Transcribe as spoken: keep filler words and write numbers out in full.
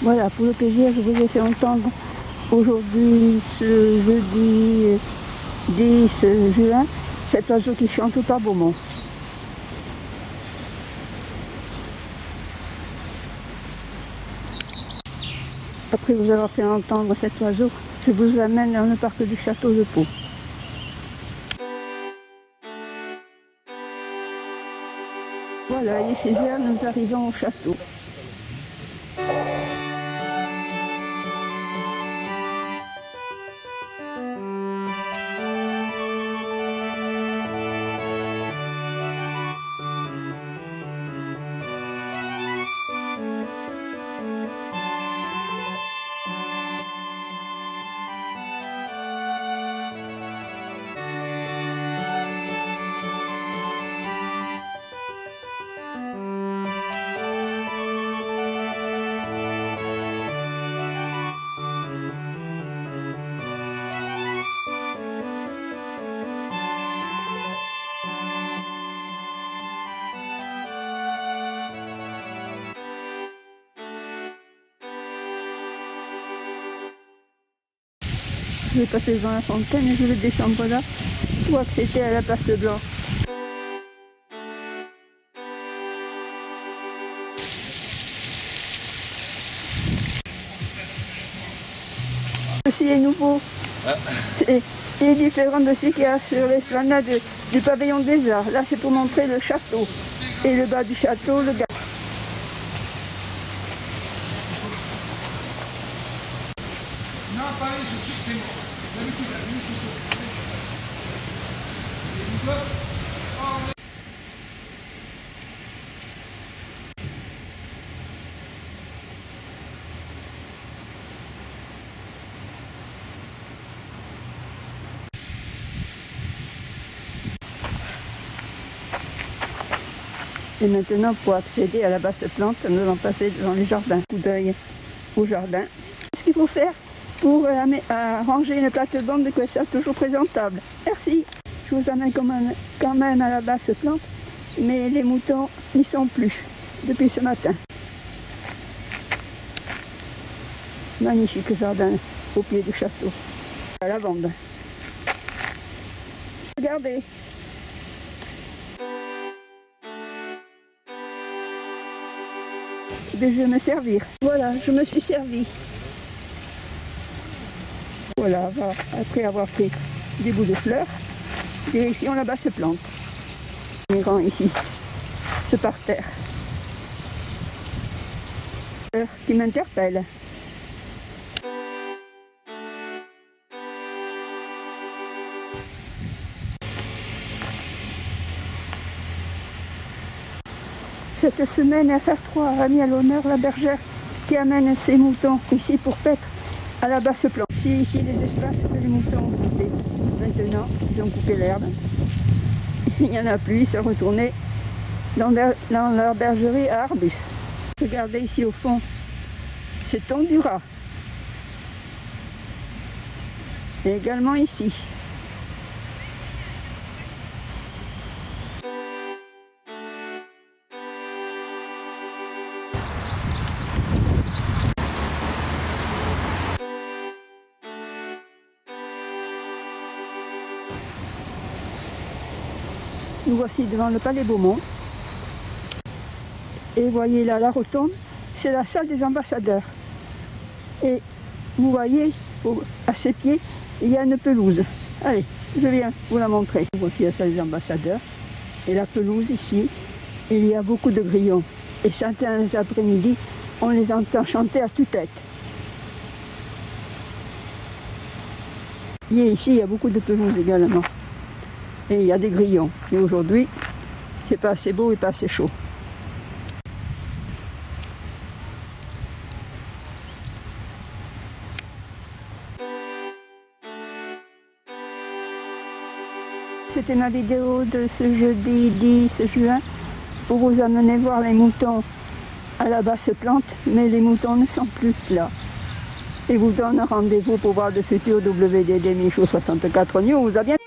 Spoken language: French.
Voilà, pour le plaisir, je vous ai fait entendre aujourd'hui, ce jeudi dix juin, cet oiseau qui chante par Beaumont. Après vous avoir fait entendre cet oiseau, je vous amène dans le parc du château de Pau. Voilà, il est six heures, nous arrivons au château. Je vais passer devant la fontaine et je vais descendre là pour accéder à la place Blanche. Ceci est nouveau. Ah. Et il est différent de ce qu'il y a sur l'esplanade du pavillon des Arts. Là c'est pour montrer le château. Et le bas du château, le gars. Non, pas les chaussures, c'est moi. D'habitude, la même chaussure. Et maintenant, pour accéder à la basse plante, nous allons passer devant les jardins. Coup d'œil au jardin. Ce qu'il faut faire pour arranger une plate-bande que ça soit toujours présentable. Merci. Je vous amène quand même, quand même à la basse plante, mais les moutons n'y sont plus depuis ce matin. Magnifique jardin au pied du château. À la bande. Regardez. Je vais me servir. Voilà, je me suis servi. Voilà, après avoir fait des bouts de fleurs, direction la basse plante. Mirant ici, ce parterre qui m'interpelle. Cette semaine, F R trois a mis à l'honneur la bergère qui amène ses moutons ici pour paître à la basse plante. C'est ici les espaces que les moutons ont quittés. Maintenant, ils ont coupé l'herbe. Il n'y en a plus, ils sont retournés dans leur, dans leur bergerie à Arbus. Regardez ici au fond, c'est Tondura. Et également ici. Nous voici devant le palais Beaumont. Et voyez là la rotonde, c'est la salle des ambassadeurs. Et vous voyez, à ses pieds, il y a une pelouse. Allez, je viens vous la montrer. Voici la salle des ambassadeurs. Et la pelouse ici, il y a beaucoup de grillons. Et certains après-midi, on les entend chanter à tue-tête. Et ici, il y a beaucoup de pelouse également. Et il y a des grillons. Et aujourd'hui, c'est pas assez beau et pas assez chaud. C'était ma vidéo de ce jeudi dix juin pour vous amener voir les moutons à la basse plante, mais les moutons ne sont plus là. Et vous donne rendez-vous pour voir de futurs W D D Michaud soixante-quatre News. À bientôt.